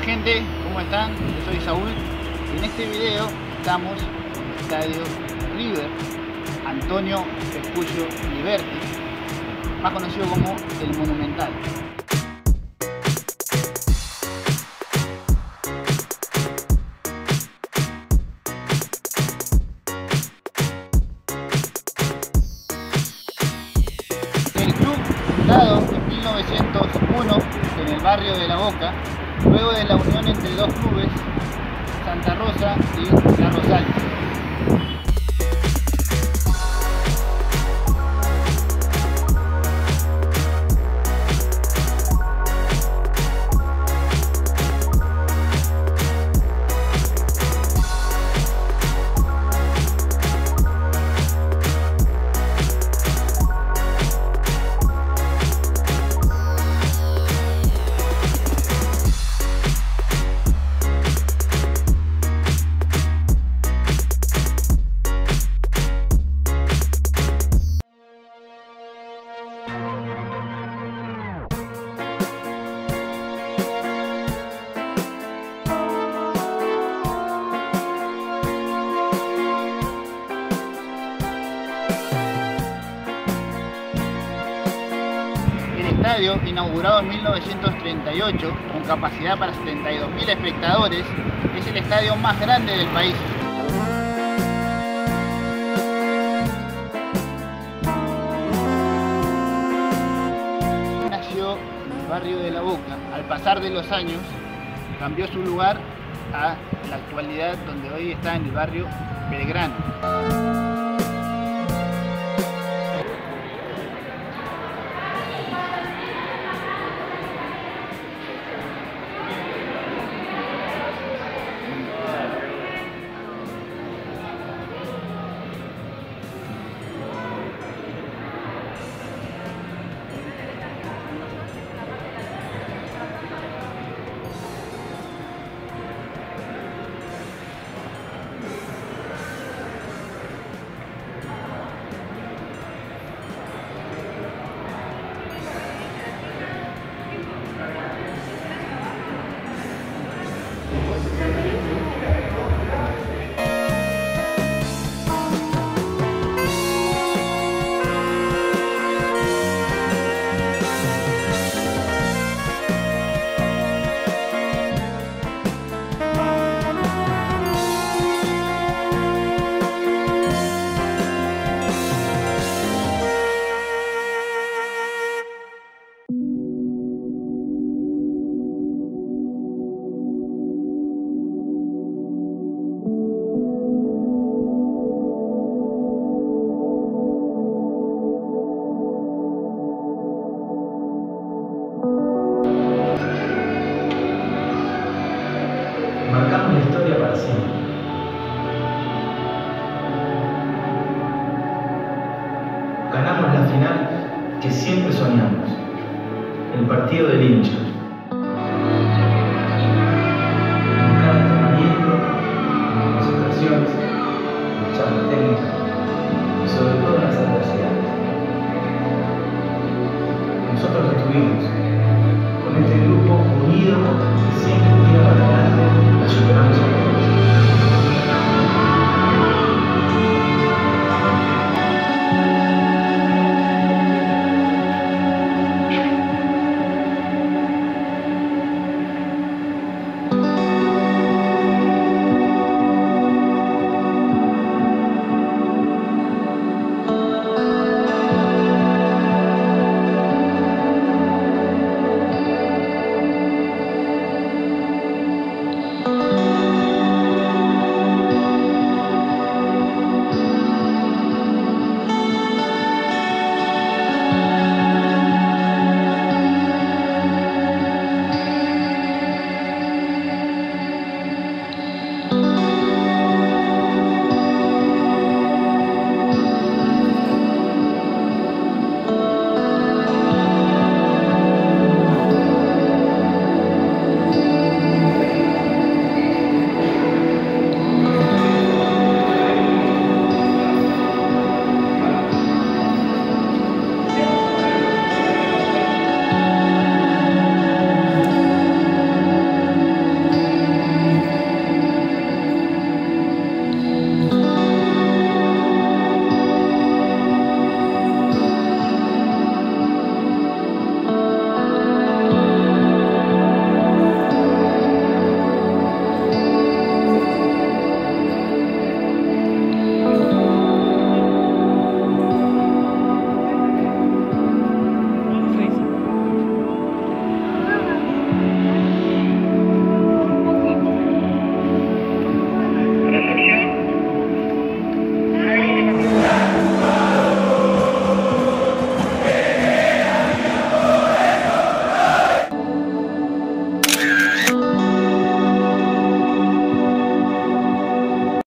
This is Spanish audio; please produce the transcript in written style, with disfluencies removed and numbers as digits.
Hola gente, ¿cómo están? Yo soy Saúl y en este video estamos en el estadio River Antonio Vespucio Liberti, más conocido como el Monumental. El club, fundado en 1901 en el barrio de La Boca, luego de la unión entre dos clubes, Santa Rosa y La Rosal. El estadio, inaugurado en 1938 con capacidad para 72.000 espectadores, es el estadio más grande del país. Nació en el barrio de La Boca. Al pasar de los años cambió su lugar a la actualidad, donde hoy está en el barrio Belgrano. Marcamos la historia para siempre. Ganamos la final que siempre soñamos, el partido del hincha. En cada entrenamiento, en las concentraciones, en charla técnica y sobre todo en las adversidades. Nosotros estuvimos